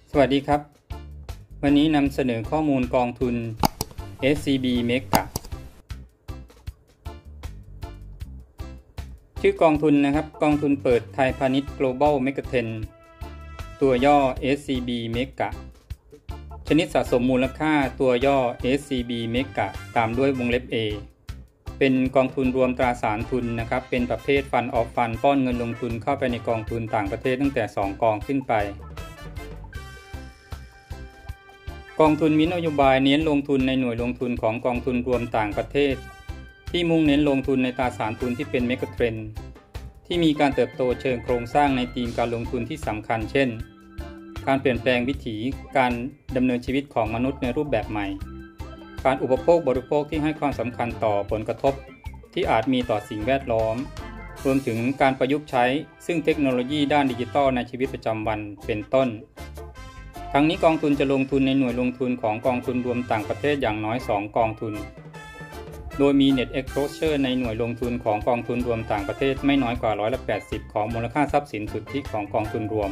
สวัสดีครับวันนี้นำเสนอข้อมูลกองทุน SCB Mega ชื่อกองทุนนะครับกองทุนเปิดไทยพาณิชย์ Global Megatrend ตัวย่อ SCB Mega ชนิดสะสมมูลค่าตัวย่อ SCB Mega ตามด้วยวงเล็บ A เป็นกองทุนรวมตราสารทุนนะครับเป็นประเภท Fund of Fund ป้อนเงินลงทุนเข้าไปในกองทุนต่างประเทศตั้งแต่2กองขึ้นไปกองทุนมีนโยบายเน้นลงทุนในหน่วยลงทุนของกองทุนรวมต่างประเทศที่มุ่งเน้นลงทุนในตราสารทุนที่เป็นเมกะเทรนด์ที่มีการเติบโตเชิงโครงสร้างในธีมการลงทุนที่สำคัญเช่นการเปลี่ยนแปลงวิถีการดำเนินชีวิตของมนุษย์ในรูปแบบใหม่การอุปโภคบริโภคที่ให้ความสำคัญต่อผลกระทบที่อาจมีต่อสิ่งแวดล้อมรวมถึงการประยุกต์ใช้ซึ่งเทคโนโลยีด้านดิจิทัลในชีวิตประจำวันเป็นต้นทั้งนี้กองทุนจะลงทุนในหน่วยลงทุนของกองทุนรวมต่างประเทศอย่างน้อย2กองทุนโดยมี Net Exposure ในหน่วยลงทุนของกองทุนรวมต่างประเทศไม่น้อยกว่า80%ของมูลค่าทรัพย์สินสุทธิของกองทุนรวม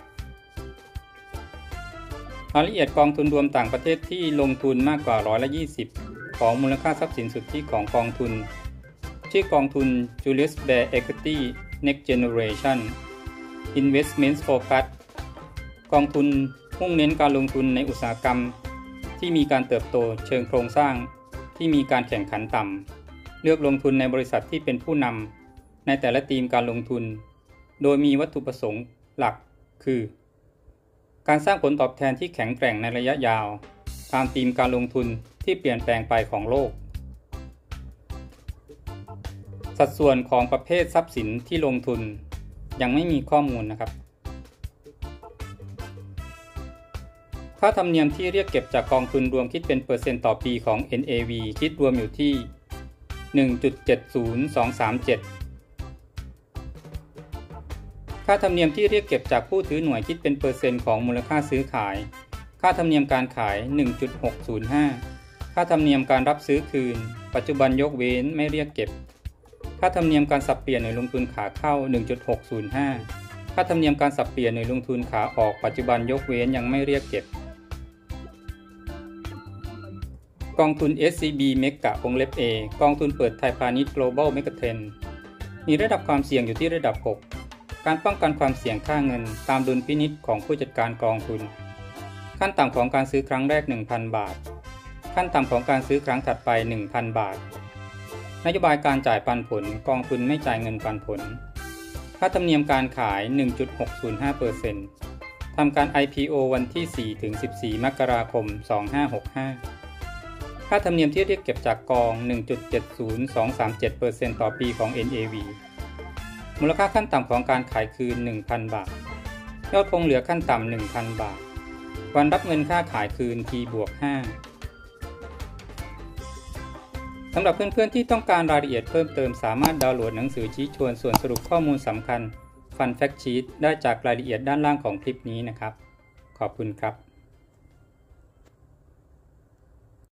รายละเอียดกองทุนรวมต่างประเทศที่ลงทุนมากกว่า20%ของมูลค่าทรัพย์สินสุทธิของกองทุนชื่อกองทุน Julius Baer Equity Next Generation Investments Focus กองทุนมุ่งเน้นการลงทุนในอุตสาหกรรมที่มีการเติบโตเชิงโครงสร้างที่มีการแข่งขันต่ำเลือกลงทุนในบริษัทที่เป็นผู้นำในแต่ละธีมการลงทุนโดยมีวัตถุประสงค์หลักคือการสร้างผลตอบแทนที่แข็งแกร่งในระยะยาวตามธีมการลงทุนที่เปลี่ยนแปลงไปของโลกสัดส่วนของประเภททรัพย์สินที่ลงทุนยังไม่มีข้อมูลนะครับค่าธรรมเนียมที่เรียกเก็บจากกองทุนรวมคิดเป็นเปอร์เซ็นต์ต่อปีของ NAV คิดรวมอยู่ที่ 1.70237 ค่าธรรมเนียมที่เรียกเก็บจากผู้ถือหน่วยคิดเป็นเปอร์เซ็นต์ของมูลค่าซื้อขายค่าธรรมเนียมการขาย 1.605 ค่าธรรมเนียมการรับซื้อคืนปัจจุบันยกเว้นไม่เรียกเก็บค่าธรรมเนียมการสับเปลี่ยนหน่วยลงทุนขาเข้า 1.605 ค่าธรรมเนียมการสับเปลี่ยนหน่วยลงทุนขาออกปัจจุบันยกเว้นยังไม่เรียกเก็บกองทุน SCB Mega วงเล็บ A กองทุนเปิดไทยพาณิชย์ Global Megatrend มีระดับความเสี่ยงอยู่ที่ระดับ 6 การป้องกันความเสี่ยงค่าเงินตามดุลพินิจของผู้จัดการกองทุนขั้นต่ำของการซื้อครั้งแรก 1,000 บาทขั้นต่ำของการซื้อครั้งถัดไป 1,000 บาทนโยบายการจ่ายปันผลกองทุนไม่จ่ายเงินปันผลค่าธรรมเนียมการขาย 1.605% ทำการ IPO วันที่ 4-14 มกราคม 2565ค่าธรรมเนียมที่เรียกเก็บจากกอง 1.70237% ต่อปีของ NAV มูลค่าขั้นต่ำของการขายคืน 1,000 บาทยอดคงเหลือขั้นต่ำ 1,000 บาทวันรับเงินค่าขายคืน T+5 สำหรับเพื่อนๆที่ต้องการรายละเอียดเพิ่มเติมสามารถดาวน์โหลดหนังสือชี้ชวนส่วนสรุปข้อมูลสำคัญ Fund Fact Sheet ได้จากรายละเอียดด้านล่างของคลิปนี้นะครับขอบคุณครับ